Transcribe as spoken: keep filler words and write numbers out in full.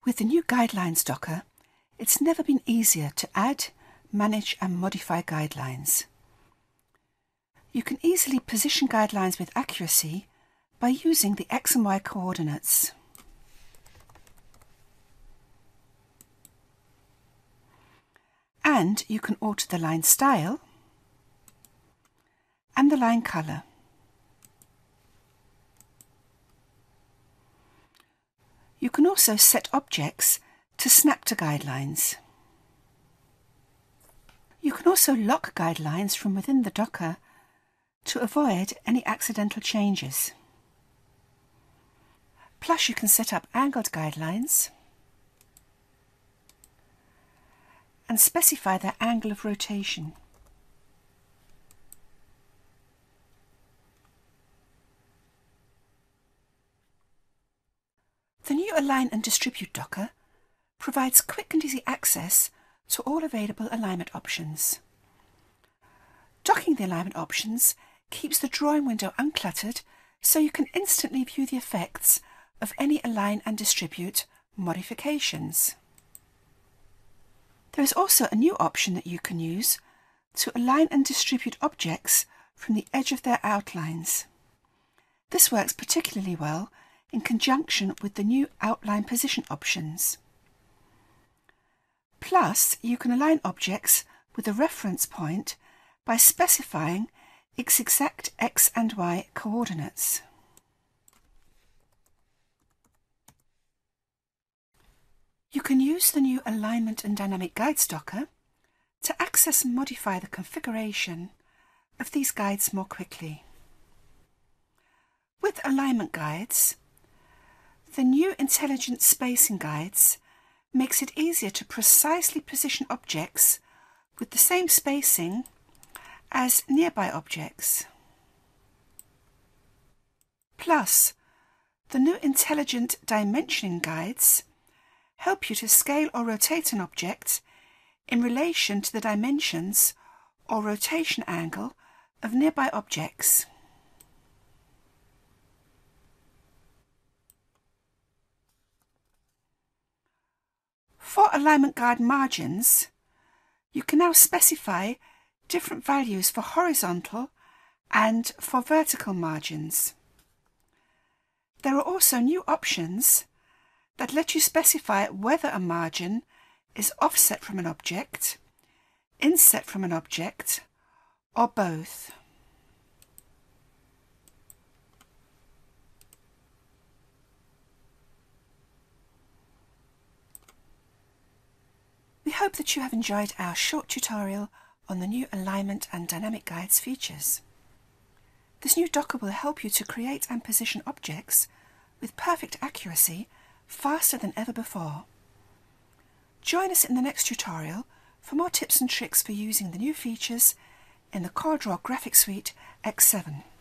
With the new Guidelines Docker, it's never been easier to add, manage and modify guidelines. You can easily position guidelines with accuracy by using the X and Y coordinates. And you can alter the line style and the line colour. You can also set objects to snap to guidelines. You can also lock guidelines from within the Docker to avoid any accidental changes. Plus, you can set up angled guidelines and specify their angle of rotation. The new Align and Distribute Docker provides quick and easy access to all available alignment options. Docking the alignment options keeps the drawing window uncluttered, so you can instantly view the effects of any Align and Distribute modifications. There is also a new option that you can use to align and distribute objects from the edge of their outlines. This works particularly well in conjunction with the new Outline Position options. Plus, you can align objects with a reference point by specifying its exact X and Y coordinates. You can use the new Alignment and Dynamic Guides Docker to access and modify the configuration of these guides more quickly. With alignment guides, the new Intelligent Spacing Guides makes it easier to precisely position objects with the same spacing as nearby objects. Plus, the new Intelligent Dimensioning Guides help you to scale or rotate an object in relation to the dimensions or rotation angle of nearby objects. For alignment guide margins, you can now specify different values for horizontal and for vertical margins. There are also new options that let you specify whether a margin is offset from an object, inset from an object, or both. We hope that you have enjoyed our short tutorial on the new Alignment and Dynamic Guides features. This new Docker will help you to create and position objects with perfect accuracy faster than ever before. Join us in the next tutorial for more tips and tricks for using the new features in the CorelDRAW Graphics Suite X seven.